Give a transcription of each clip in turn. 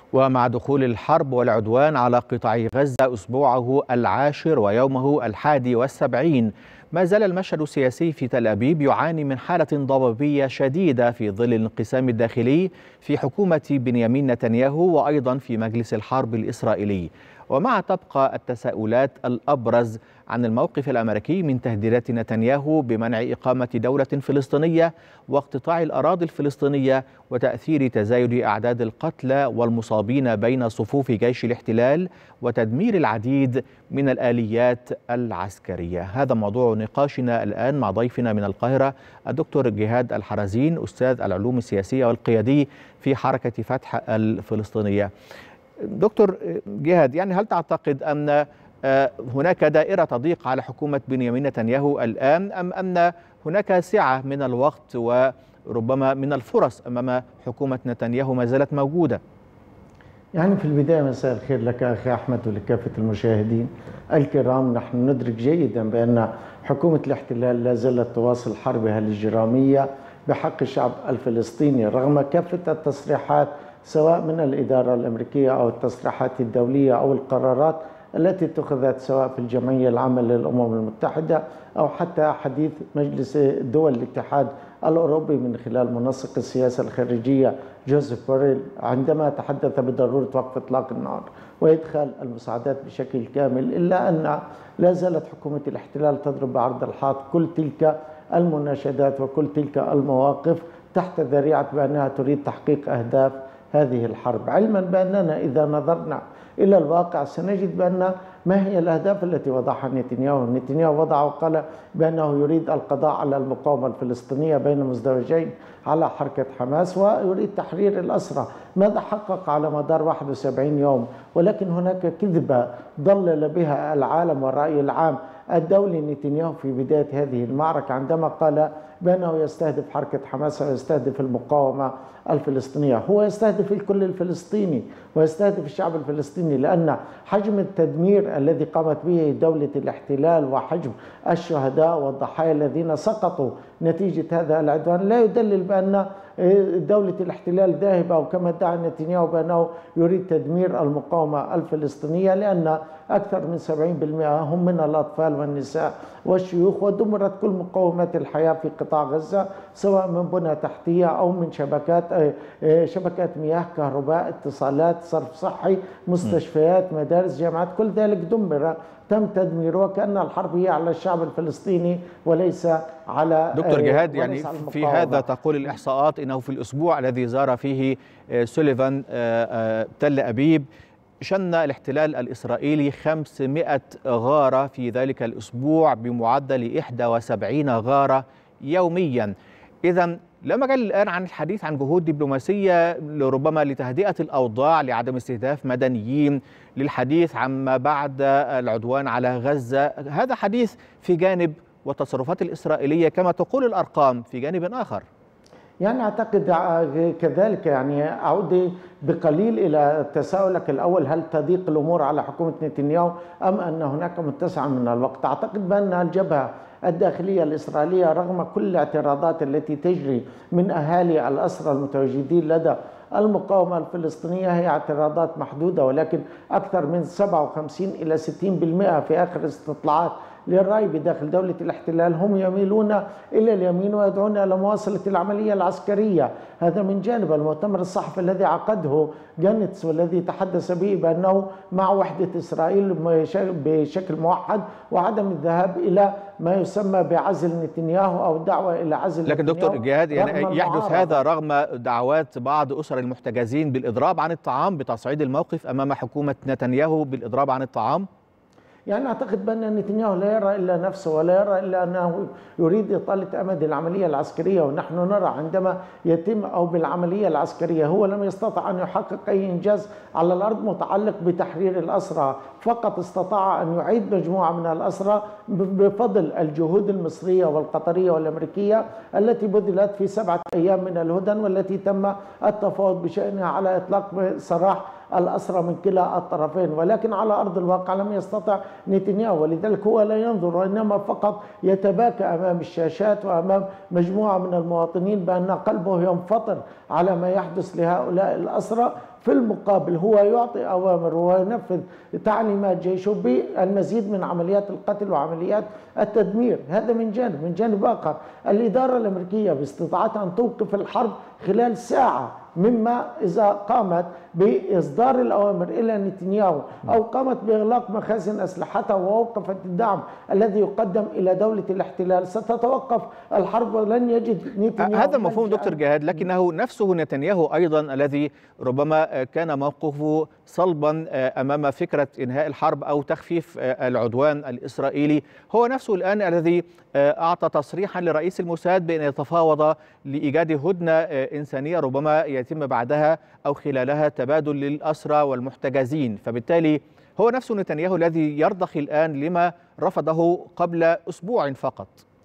ومع دخول الحرب والعدوان على قطاع غزة أسبوعه العاشر ويومه 71، ما زال المشهد السياسي في تل أبيب يعاني من حالة ضبابية شديدة في ظل الانقسام الداخلي في حكومة بنيامين نتنياهو وأيضا في مجلس الحرب الإسرائيلي. ومع تبقى التساؤلات الأبرز عن الموقف الأمريكي من تهديدات نتنياهو بمنع إقامة دولة فلسطينية واقتطاع الأراضي الفلسطينية وتأثير تزايد أعداد القتلى والمصابين بين صفوف جيش الاحتلال وتدمير العديد من الآليات العسكرية. هذا موضوع نقاشنا الآن مع ضيفنا من القاهرة الدكتور جهاد الحرزين، أستاذ العلوم السياسية والقيادي في حركة فتح الفلسطينية. دكتور جهاد، هل تعتقد أن هناك دائرة تضيق على حكومة بنيامين نتنياهو الآن، أم أن هناك سعة من الوقت وربما من الفرص أمام حكومة نتنياهو ما زالت موجودة؟ في البداية مساء الخير لك أخي أحمد ولكافة المشاهدين الكرام. نحن ندرك جيدا بأن حكومة الاحتلال لا زالت تواصل حربها الإجرامية بحق الشعب الفلسطيني رغم كافة التصريحات سواء من الإدارة الأمريكية أو التصريحات الدولية أو القرارات التي اتخذت سواء في الجمعية العامة للأمم المتحدة أو حتى حديث مجلس دول الاتحاد الأوروبي من خلال منسق السياسة الخارجية جوزيف بوريل عندما تحدث بضرورة وقف إطلاق النار وإدخال المساعدات بشكل كامل، إلا أن لا زالت حكومة الاحتلال تضرب بعرض الحائط كل تلك المناشدات وكل تلك المواقف تحت ذريعة بأنها تريد تحقيق أهداف هذه الحرب، علما بأننا إذا نظرنا إلى الواقع سنجد بأن ما هي الأهداف التي وضعها نتنياهو وضع وقال بأنه يريد القضاء على المقاومة الفلسطينية بين مزدوجين على حركة حماس ويريد تحرير الأسرى. ماذا حقق على مدار 71 يوم؟ ولكن هناك كذبة ضلل بها العالم والرأي العام الدولي نتنياهو في بداية هذه المعركة عندما قال بأنه يستهدف حركة حماس ويستهدف المقاومة الفلسطينية. هو يستهدف الكل الفلسطيني ويستهدف الشعب الفلسطيني، لأن حجم التدمير الذي قامت به دولة الاحتلال وحجم الشهداء والضحايا الذين سقطوا نتيجة هذا العدوان لا يدلل بأن دولة الاحتلال ذاهبة، وكما ادعى نتنياهو بأنه يريد تدمير المقاومة الفلسطينية، لأن أكثر من 70% هم من الأطفال والنساء والشيوخ، ودمرت كل مقومات الحياة في قطاع غزة سواء من بنى تحتية أو من شبكات مياه، كهرباء، اتصالات، صرف صحي، مستشفيات، مدارس، جامعات، كل ذلك دمر، تم تدميره، وكأن الحرب هي على الشعب الفلسطيني وليس على دكتور جهاد. في هذا تقول الإحصاءات إنه في الأسبوع الذي زار فيه سوليفان تل أبيب شن الاحتلال الإسرائيلي 500 غارة في ذلك الأسبوع بمعدل 71 غارة يوميا. إذن لا مجال الآن عن الحديث عن جهود دبلوماسية ربما لتهدئة الأوضاع، لعدم استهداف مدنيين، للحديث عما بعد العدوان على غزة. هذا حديث في جانب، والتصرفات الإسرائيلية كما تقول الأرقام في جانب آخر. أعتقد كذلك. أعود بقليل إلى تساؤلك الأول، هل تضيق الأمور على حكومة نتنياهو أم أن هناك متسعة من الوقت؟ أعتقد بأن الجبهة الداخلية الإسرائيلية رغم كل الاعتراضات التي تجري من أهالي الأسرى المتواجدين لدى المقاومة الفلسطينية هي اعتراضات محدودة، ولكن أكثر من 57 إلى 60% في آخر استطلاعات للرأي بداخل دولة الاحتلال هم يميلون إلى اليمين ويدعون إلى مواصلة العملية العسكرية. هذا من جانب المؤتمر الصحفي الذي عقده جانتس والذي تحدث به بأنه مع وحدة إسرائيل بشكل موحد وعدم الذهاب إلى ما يسمى بعزل نتنياهو أو دعوة إلى عزل لكن نتنياهو. دكتور جهاد، يحدث هذا رغم دعوات بعض أسر المحتجزين بالإضراب عن الطعام، بتصعيد الموقف أمام حكومة نتنياهو بالإضراب عن الطعام. أعتقد بأن نتنياهو لا يرى إلا نفسه ولا يرى إلا أنه يريد إطالة أمد العملية العسكرية، ونحن نرى عندما يتم أو بالعملية العسكرية هو لم يستطع أن يحقق أي إنجاز على الأرض متعلق بتحرير الأسرى، فقط استطاع أن يعيد مجموعة من الأسرى بفضل الجهود المصرية والقطرية والأمريكية التي بذلت في 7 أيام من الهدن، والتي تم التفاوض بشأنها على إطلاق سراح الأسرى من كلا الطرفين. ولكن على أرض الواقع لم يستطع نتنياهو، ولذلك هو لا ينظر وإنما فقط يتباكى أمام الشاشات وأمام مجموعة من المواطنين بأن قلبه ينفطر على ما يحدث لهؤلاء الأسرى، في المقابل هو يعطي أوامر وينفذ تعليمات جيشه بالمزيد من عمليات القتل وعمليات التدمير. هذا من جانب. من جانب آخر الإدارة الأمريكية باستطاعتها أن توقف الحرب خلال ساعة، مما إذا قامت بإصدار الأوامر إلى نتنياهو أو قامت بإغلاق مخازن أسلحتها ووقفت الدعم الذي يقدم إلى دولة الاحتلال ستتوقف الحرب ولن يجد نتنياهو. هذا مفهوم دكتور جهاد، لكنه نفسه نتنياهو أيضا الذي ربما كان موقفه صلبا أمام فكرة إنهاء الحرب أو تخفيف العدوان الإسرائيلي، هو نفسه الآن الذي أعطى تصريحا لرئيس الموساد بأن يتفاوض لإيجاد هدنة إنسانية ربما يتم بعدها أو خلالها تبادل للأسرى والمحتجزين. فبالتالي هو نفسه نتنياهو الذي يرضخ الآن لما رفضه قبل أسبوع فقط.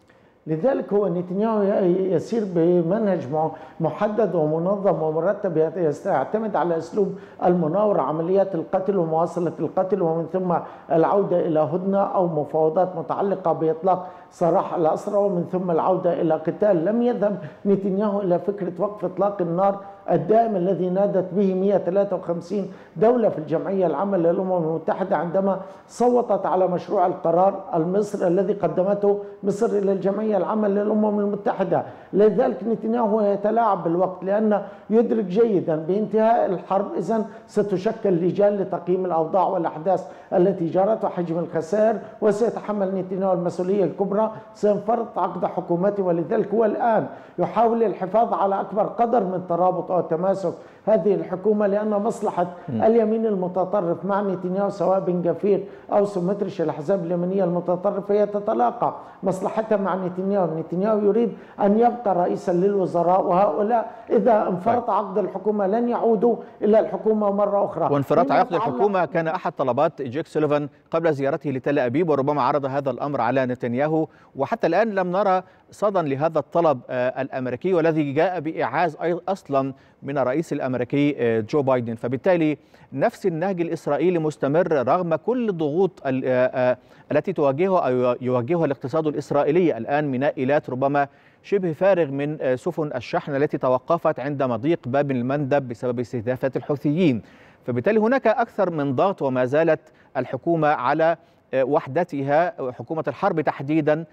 لذلك هو نتنياهو يسير بمنهج محدد ومنظم ومرتب، يعتمد على أسلوب المناورة، عمليات القتل ومواصلة القتل، ومن ثم العودة إلى هدنة أو مفاوضات متعلقة بإطلاق سراح الأسرى، ومن ثم العودة إلى قتال. لم يذهب نتنياهو إلى فكرة وقف إطلاق النار الدائم الذي نادت به 153 دولة في الجمعية العامة للأمم المتحدة عندما صوتت على مشروع القرار المصري الذي قدمته مصر إلى الجمعية العامة للأمم المتحدة. لذلك نتنياهو يتلاعب بالوقت، لأنه يدرك جيدا بانتهاء الحرب إذن ستشكل لجان لتقييم الأوضاع والأحداث التي جرت وحجم الخسائر، وسيتحمل نتنياهو المسؤولية الكبرى، سينفرط عقد حكومته. ولذلك هو الآن يحاول الحفاظ على أكبر قدر من ترابط أو تماسك هذه الحكومة، لأن مصلحة اليمين المتطرف مع نتنياهو سواء بن غفير أو سمترش الأحزاب اليمينية المتطرفة هي تتلاقى مصلحتها مع نتنياهو. نتنياهو يريد أن يبقى رئيسا للوزراء، وهؤلاء إذا انفرط عقد الحكومة لن يعودوا إلى الحكومة مرة أخرى. وانفراط عقد الحكومة كان أحد طلبات جيك سوليفان قبل زيارته لتل أبيب، وربما عرض هذا الأمر على نتنياهو، وحتى الآن لم نرى صدى لهذا الطلب الأمريكي والذي جاء بإعاز أصلا من الرئيس الأمريكي جو بايدن. فبالتالي نفس النهج الإسرائيلي مستمر رغم كل الضغوط التي تواجهها أو يواجهها الاقتصاد الإسرائيلي. الآن ميناء ربما شبه فارغ من سفن الشحن التي توقفت عند مضيق باب المندب بسبب استهدافات الحوثيين. فبالتالي هناك أكثر من ضغط، وما زالت الحكومة على وحدتها، حكومة الحرب تحديدا،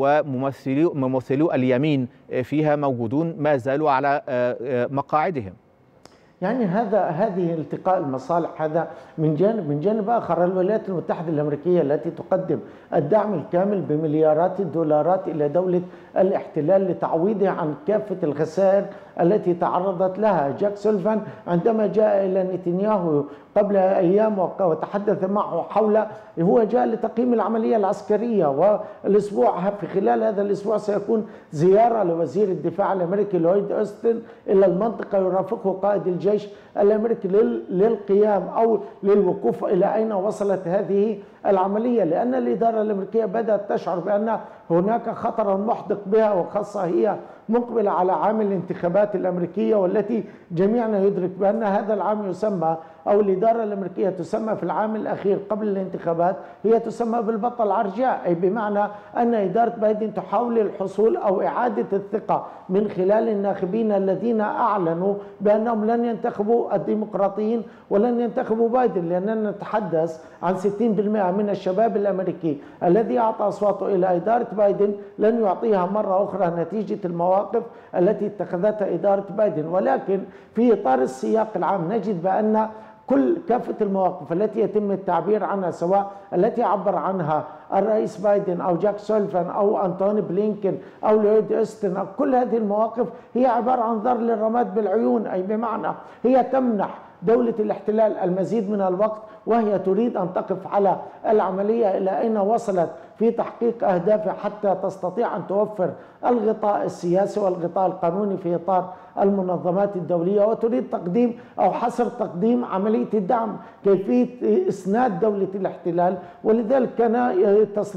وممثلو اليمين فيها موجودون ما زالوا على مقاعدهم. يعني هذه التقاء المصالح هذا من جانب. من جانب آخر الولايات المتحدة الأمريكية التي تقدم الدعم الكامل بمليارات الدولارات إلى دولة الاحتلال لتعويضها عن كافة الخسائر التي تعرضت لها. جاك سوليفان عندما جاء إلى نتنياهو قبل أيام وتحدث معه حول، هو جاء لتقييم العملية العسكرية، والأسبوع في خلال هذا الأسبوع سيكون زيارة لوزير الدفاع الأمريكي لويد أوستن إلى المنطقة، يرافقه قائد الجيش الأمريكي للقيام أو للوقوف إلى أين وصلت هذه العملية، لأن الإدارة الأمريكية بدأت تشعر بأن هناك خطرا محدق بها، وخاصة هي مقبلة على عام الانتخابات الأمريكية، والتي جميعنا يدرك بأن هذا العام يسمى، أو الإدارة الأمريكية تسمى في العام الأخير قبل الانتخابات هي تسمى بالبطل عرجاء، أي بمعنى أن إدارة بايدن تحاول الحصول أو إعادة الثقة من خلال الناخبين الذين أعلنوا بأنهم لن ينتخبوا الديمقراطيين ولن ينتخبوا بايدن، لأننا نتحدث عن 60% من الشباب الأمريكي الذي أعطى أصواته إلى إدارة بايدن لن يعطيها مرة أخرى نتيجة المواقف التي اتخذتها إدارة بايدن. ولكن في إطار السياق العام نجد بأن كافة المواقف التي يتم التعبير عنها، سواء التي عبر عنها الرئيس بايدن أو جاك سوليفان أو أنتوني بلينكن أو لويد أوستن، كل هذه المواقف هي عبارة عن ضرب للرماد بالعيون، أي بمعنى هي تمنح دولة الاحتلال المزيد من الوقت، وهي تريد أن تقف على العملية إلى أين وصلت في تحقيق أهدافها حتى تستطيع أن توفر الغطاء السياسي والغطاء القانوني في إطار المنظمات الدولية، وتريد تقديم أو حصر تقديم عملية الدعم، كيفية إسناد دولة الاحتلال. ولذلك كان تصريح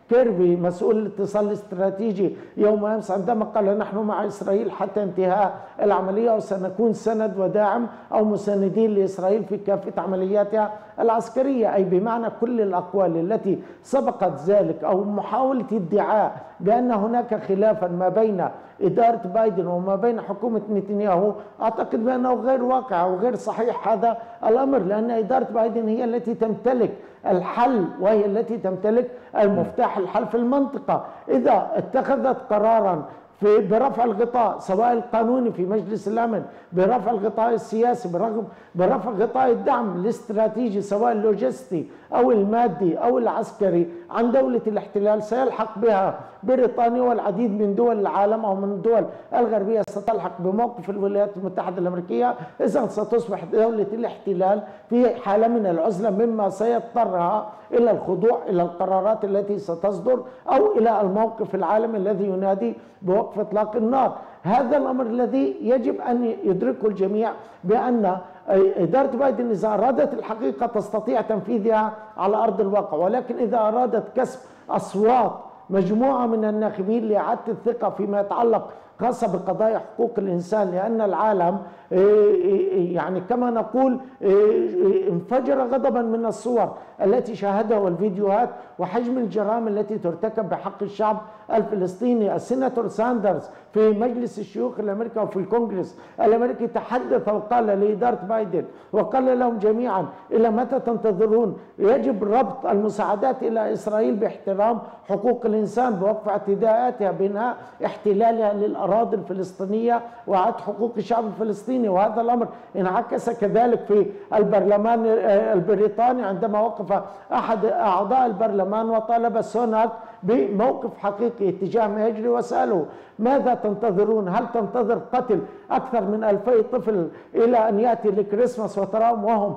كيربي مسؤول الاتصال الاستراتيجي يوم أمس عندما قال نحن مع إسرائيل حتى انتهاء العملية وسنكون سند وداعم أو مساندين لإسرائيل في كافة عملياتها العسكرية، أي بمعنى كل الأقوال التي سبقت ذلك أو محاولة ادعاء بأن هناك خلافا ما بين إدارة بايدن وما بين حكومة نتنياهو أعتقد بأنه غير واقع وغير صحيح هذا الأمر، لأن إدارة بايدن هي التي تمتلك الحل وهي التي تمتلك المفتاح الحل في المنطقة. إذا اتخذت قرارا برفع الغطاء سواء القانوني في مجلس الأمن، برفع الغطاء السياسي، برفع غطاء الدعم الاستراتيجي سواء اللوجستي أو المادي أو العسكري عن دولة الاحتلال، سيلحق بها بريطانيا والعديد من دول العالم أو من الدول الغربية ستلحق بموقف الولايات المتحدة الأمريكية. إذا ستصبح دولة الاحتلال في حالة من العزلة، مما سيضطرها إلى الخضوع إلى القرارات التي ستصدر أو إلى الموقف العالمي الذي ينادي بوقف إطلاق النار. هذا الأمر الذي يجب أن يدركه الجميع، بأن إدارة بايدن إذا أرادت الحقيقة تستطيع تنفيذها على أرض الواقع، ولكن إذا أرادت كسب أصوات مجموعة من الناخبين لإعادة الثقة فيما يتعلق خاصة بقضايا حقوق الإنسان، لأن العالم يعني كما نقول انفجر غضبا من الصور التي شاهدها والفيديوهات وحجم الجرائم التي ترتكب بحق الشعب الفلسطيني. السيناتور ساندرز في مجلس الشيوخ الأمريكي وفي الكونغرس الأمريكي تحدث وقال لإدارة بايدن وقال لهم جميعا إلى متى تنتظرون؟ يجب ربط المساعدات إلى إسرائيل باحترام حقوق الإنسان، بوقف اعتداءاتها، بناء احتلالها للأراضي الفلسطينية وإعادة حقوق الشعب الفلسطيني. وهذا الأمر انعكس كذلك في البرلمان البريطاني عندما وقف أحد أعضاء البرلمان وطالب سوناك بموقف حقيقي اتجاه ما يجري وسأله ماذا تنتظرون؟ هل تنتظر قتل أكثر من 2000 طفل إلى أن يأتي الكريسماس وتراهم وهم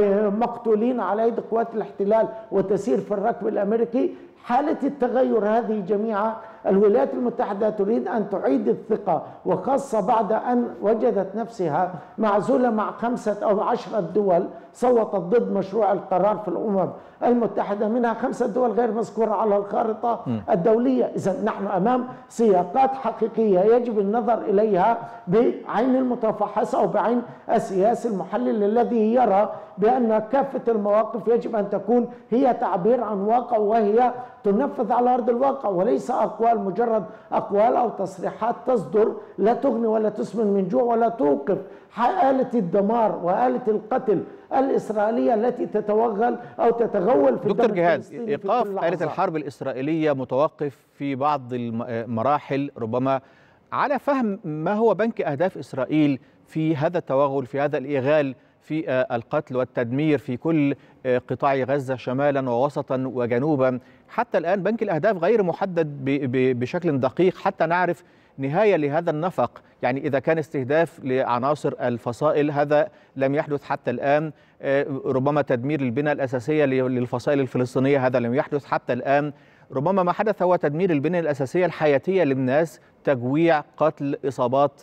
مقتولين على يد قوات الاحتلال وتسير في الركب الأمريكي؟ حالة التغير هذه جميعا الولايات المتحدة تريد أن تعيد الثقة، وخاصة بعد أن وجدت نفسها معزولة مع 5 أو 10 دول صوتت ضد مشروع القرار في الأمم المتحدة، منها 5 دول غير مذكورة على الخارطة الدولية. إذا نحن أمام سياقات حقيقية يجب النظر إليها بعين المتفحص أو بعين السياسي المحلل الذي يرى بأن كافة المواقف يجب أن تكون هي تعبير عن واقع وهي تنفذ على أرض الواقع، وليس أقوال مجرد أقوال أو تصريحات تصدر لا تغني ولا تسمن من جوع ولا توقف آلة الدمار وآلة القتل الإسرائيلية التي تتوغل أو تتغول في دكتور جهاد، إيقاف آلة الحرب الإسرائيلية متوقف في بعض المراحل ربما على فهم ما هو بنك أهداف إسرائيل في هذا التوغل، في هذا الإيغال، في القتل والتدمير في كل قطاع غزة شمالا ووسطا وجنوبا. حتى الآن بنك الأهداف غير محدد بشكل دقيق حتى نعرف نهاية لهذا النفق. يعني إذا كان استهداف لعناصر الفصائل هذا لم يحدث حتى الآن، ربما تدمير البنى الأساسية للفصائل الفلسطينية هذا لم يحدث حتى الآن، ربما ما حدث هو تدمير البنى الأساسية الحياتية للناس، تجويع، قتل، إصابات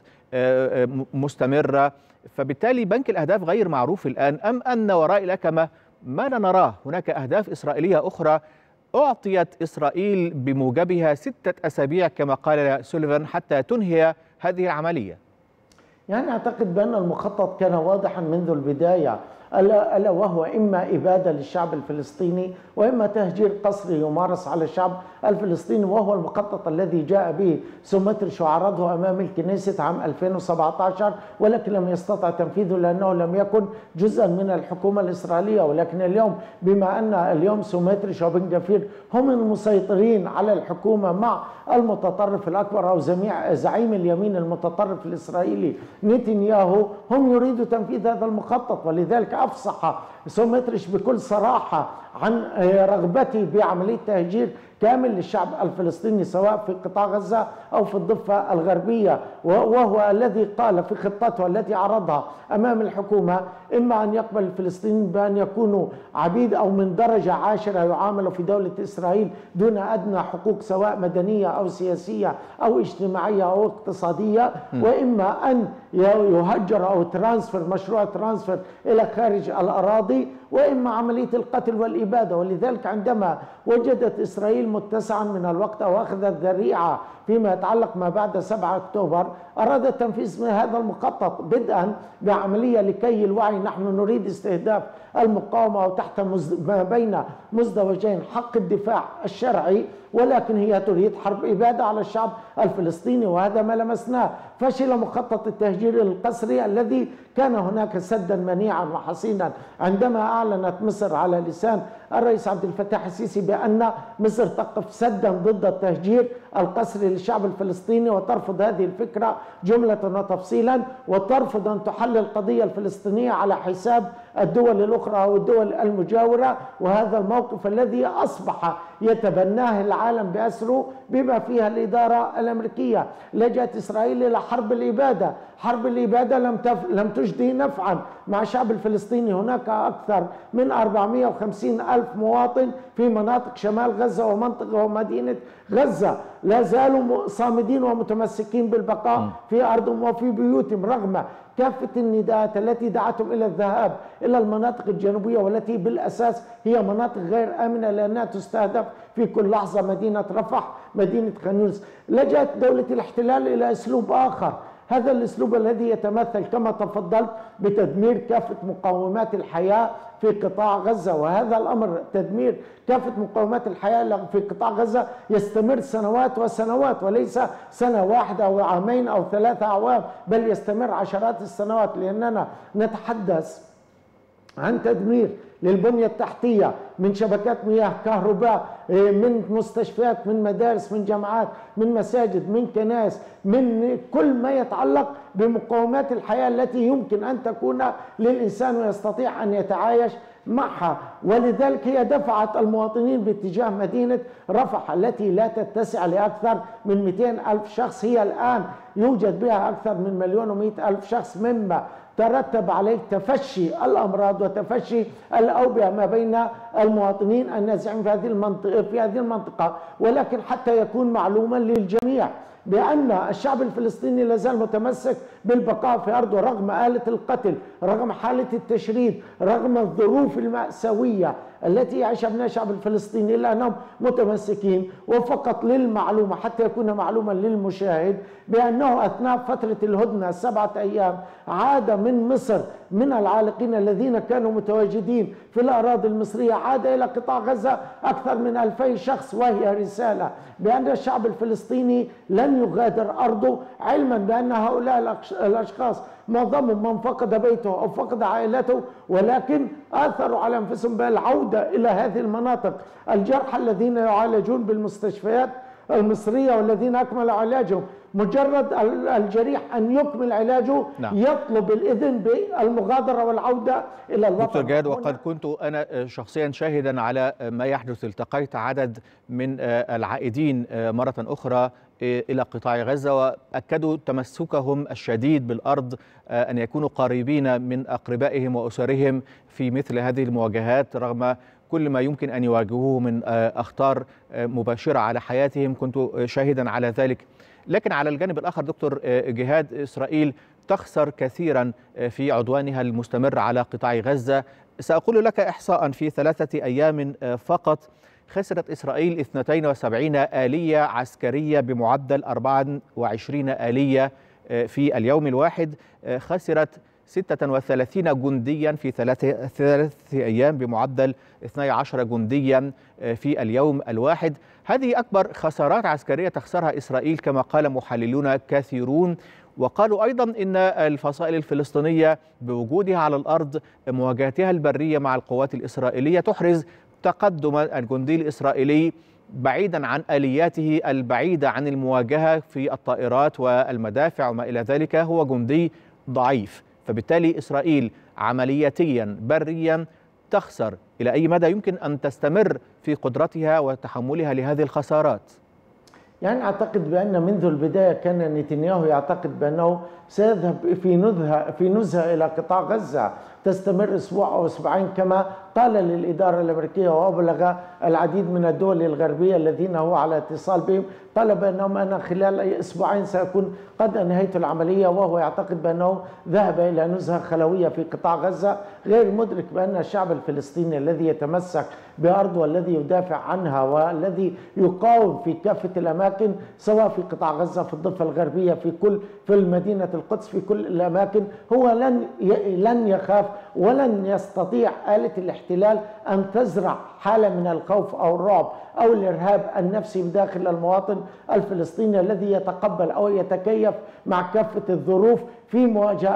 مستمرة. فبالتالي بنك الأهداف غير معروف الآن، أم أن وراء الأكمة ما لا نراه هناك أهداف إسرائيلية أخرى أعطيت إسرائيل بموجبها 6 أسابيع كما قال سوليفان حتى تنهي هذه العملية؟ يعني أعتقد بأن المخطط كان واضحا منذ البداية، ألا وهو إما إبادة للشعب الفلسطيني وإما تهجير قسري يمارس على الشعب الفلسطيني، وهو المخطط الذي جاء به سمتريتش وعرضه أمام الكنيسة عام 2017 ولكن لم يستطع تنفيذه لأنه لم يكن جزءا من الحكومة الإسرائيلية. ولكن اليوم بما أن اليوم سمتريتش وبن غفير هم المسيطرين على الحكومة مع المتطرف الأكبر أو زعيم اليمين المتطرف الإسرائيلي نتنياهو، هم يريدوا تنفيذ هذا المخطط. ولذلك أفصح سمتريتش بكل صراحة عن رغبته بعملية تهجير كامل للشعب الفلسطيني سواء في قطاع غزة أو في الضفة الغربية، وهو الذي قال في خطته التي عرضها أمام الحكومة إما أن يقبل الفلسطينيين بأن يكونوا عبيد أو من درجة 10 يعاملوا في دولة إسرائيل دون أدنى حقوق سواء مدنية أو سياسية أو اجتماعية أو اقتصادية، وإما أن يهجر أو ترانسفر، مشروع ترانسفر إلى خارج الأراضي، وإما عملية القتل والإبادة. ولذلك عندما وجدت إسرائيل متسعا من الوقت أو أخذت ذريعة فيما يتعلق ما بعد 7 أكتوبر، أرادت تنفيذ هذا المخطط بدءا بعملية لكي الوعي. نحن نريد استهداف المقاومة وتحت ما بين مزدوجين حق الدفاع الشرعي، ولكن هي تريد حرب إبادة على الشعب الفلسطيني، وهذا ما لمسناه. فشل مخطط التهجير القسري الذي كان هناك سدا منيعا وحصينا عندما أعلنت مصر على لسان الرئيس عبد الفتاح السيسي بأن مصر تقف سدا ضد التهجير القسري للشعب الفلسطيني، وترفض هذه الفكرة جملة وتفصيلا، وترفض أن تحل القضية الفلسطينية على حساب الدول الأخرى أو الدول المجاورة. وهذا الموقف الذي أصبح يتبناه العالم بأسره بما فيها الإدارة الأمريكية. لجأت إسرائيل إلى حرب الإبادة. حرب الإبادة لم تجدي نفعا مع الشعب الفلسطيني. هناك أكثر من 450 ألف مواطن في مناطق شمال غزة ومنطقة ومدينة غزة لا زالوا صامدين ومتمسكين بالبقاء في أرضهم وفي بيوتهم، رغم كافة النداءات التي دعتهم إلى الذهاب إلى المناطق الجنوبية، والتي بالأساس هي مناطق غير آمنة لأنها تستهدف في كل لحظة، مدينة رفح، مدينة خان يونس. لجأت دولة الاحتلال إلى أسلوب آخر، هذا الأسلوب الذي يتمثل كما تفضلت بتدمير كافة مقومات الحياة في قطاع غزة. وهذا الأمر تدمير كافة مقومات الحياة في قطاع غزة يستمر سنوات وسنوات، وليس سنة واحدة أو عامين أو 3 أعوام، بل يستمر عشرات السنوات، لأننا نتحدث عن تدمير للبنية التحتية من شبكات مياه، كهرباء، من مستشفيات، من مدارس، من جامعات، من مساجد، من كنائس، من كل ما يتعلق بمقومات الحياة التي يمكن أن تكون للإنسان ويستطيع أن يتعايش معها. ولذلك هي دفعت المواطنين باتجاه مدينة رفح التي لا تتسع لأكثر من 200 ألف شخص. هي الآن يوجد بها أكثر من 1,100,000 شخص، مما ترتب عليه تفشي الأمراض وتفشي الأوبئة ما بين المواطنين النازحين في هذه المنطقة. ولكن حتى يكون معلوما للجميع بأن الشعب الفلسطيني لازال متمسك بالبقاء في أرضه رغم آلة القتل، رغم حالة التشريد، رغم الظروف المأساوية التي يعيشها ابناء الشعب الفلسطيني، إلا أنهم متمسكين. وفقط للمعلومة حتى يكون معلوما للمشاهد بأنه أثناء فترة الهدنة 7 أيام عاد من مصر من العالقين الذين كانوا متواجدين في الأراضي المصرية، عاد إلى قطاع غزة أكثر من 2000 شخص، وهي رسالة بأن الشعب الفلسطيني لن يغادر أرضه، علما بأن هؤلاء الأشخاص معظمهم من فقد بيته أو فقد عائلته، ولكن آثروا على أنفسهم بالعودة إلى هذه المناطق. الجرحى الذين يعالجون بالمستشفيات المصرية والذين أكملوا علاجهم، مجرد الجريح أن يكمل علاجه يطلب الإذن بالمغادرة والعودة إلى الوطن. دكتور جهاد، وقد كنت أنا شخصيا شاهدا على ما يحدث. التقيت عدد من العائدين مرة أخرى إلى قطاع غزة، وأكدوا تمسكهم الشديد بالأرض، أن يكونوا قريبين من أقربائهم وأسرهم في مثل هذه المواجهات رغم كل ما يمكن أن يواجهوه من أخطار مباشرة على حياتهم. كنت شاهدا على ذلك. لكن على الجانب الآخر دكتور جهاد، إسرائيل تخسر كثيرا في عدوانها المستمر على قطاع غزة. سأقول لك إحصاء: في 3 أيام فقط خسرت إسرائيل 72 آلية عسكرية بمعدل 24 آلية في اليوم الواحد. خسرت 36 جنديا في 3 أيام بمعدل 12 جنديا في اليوم الواحد. هذه أكبر خسارات عسكرية تخسرها إسرائيل كما قال محللون كثيرون. وقالوا أيضا إن الفصائل الفلسطينية بوجودها على الأرض، مواجهتها البرية مع القوات الإسرائيلية، تحرز تقدم الجندي الإسرائيلي بعيدا عن آلياته البعيدة عن المواجهة في الطائرات والمدافع وما إلى ذلك. هو جندي ضعيف، فبالتالي إسرائيل عملياتيا بريا تخسر. إلى أي مدى يمكن أن تستمر في قدرتها وتحملها لهذه الخسارات؟ يعني أعتقد بأن منذ البداية كان نتنياهو يعتقد بأنه سيذهب في نزهة إلى قطاع غزة، تستمر أسبوع أو أسبوعين كما قال للإدارة الأمريكية، وأبلغ العديد من الدول الغربية الذين هو على اتصال بهم، قال بأنهم أنا خلال أسبوعين سأكون قد أنهيت العملية، وهو يعتقد بأنه ذهب إلى نزهة خلوية في قطاع غزة، غير مدرك بأن الشعب الفلسطيني الذي يتمسك بأرضه والذي يدافع عنها والذي يقاوم في كافة الأماكن، سواء في قطاع غزة، في الضفة الغربية، في مدينة القدس، في كل الأماكن، هو لن يخاف ولن يستطيع آلة الاحتلال أن تزرع حالة من الخوف أو الرعب أو الإرهاب النفسي بداخل المواطن الفلسطيني الذي يتقبل أو يتكيف مع كافة الظروف في مواجهة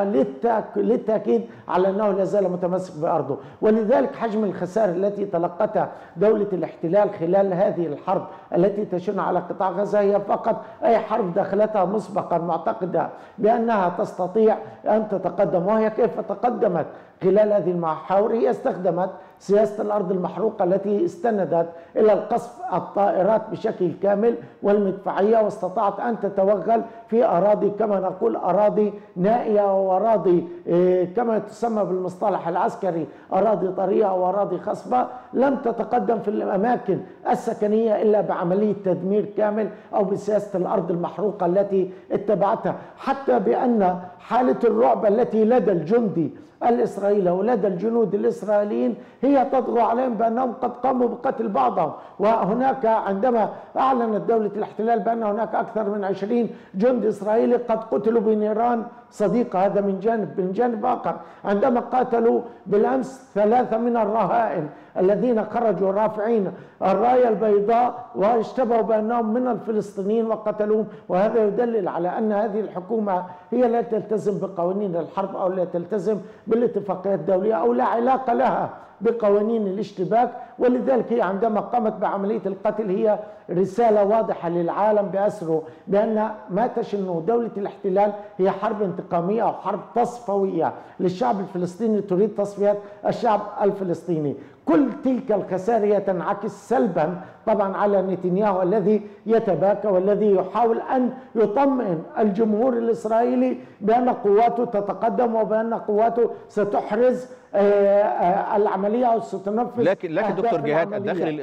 للتأكيد على أنه لا زال متمسك بأرضه. ولذلك حجم الخسائر التي تلقتها دولة الاحتلال خلال هذه الحرب التي تشن على قطاع غزة هي فقط أي حرب دخلتها مسبقا معتقدة بأنها تستطيع أن تتقدم، وهي كيف تقدمت خلال هذه المحاور؟ هي استخدمت سياسة الأرض المحروقة التي استندت إلى القصف الطائرات بشكل كامل والمدفعية، واستطاعت أن تتوغل في أراضي كما نقول أراضي نائية وأراضي كما تسمى بالمصطلح العسكري أراضي طرية أو أراضي خصبة، لم تتقدم في الأماكن السكنية إلا بعملية تدمير كامل أو بسياسة الأرض المحروقة التي اتبعتها، حتى بأن حالة الرعب التي لدى الجندي الإسرائيلي ولدى الجنود الإسرائيليين هي تطغى عليهم بأنهم قد قاموا بقتل بعضهم. وهناك عندما أعلنت دولة الاحتلال بأن هناك أكثر من 20 جندي إسرائيلي قد قتلوا بنيران صديقة، هذا من جانب. من جانب آخر عندما قاتلوا بالأمس 3 من الرهائن الذين خرجوا رافعين الراية البيضاء واشتبهوا بأنهم من الفلسطينيين وقتلوهم، وهذا يدلل على أن هذه الحكومة هي لا تلتزم بقوانين الحرب أو لا تلتزم بالاتفاقيات الدولية أو لا علاقة لها بقوانين الاشتباك. ولذلك هي عندما قامت بعملية القتل هي رسالة واضحة للعالم بأسره بأن ما تشنه دولة الاحتلال هي حرب انتقامية أو حرب تصفوية للشعب الفلسطيني، تريد تصفية الشعب الفلسطيني. كل تلك الخسائر هي تنعكس سلبا طبعا على نتنياهو الذي يتباكى والذي يحاول أن يطمئن الجمهور الإسرائيلي بأن قواته تتقدم وبأن قواته ستحرز العملية أو ستنفذ. لكن دكتور جهاد، الداخل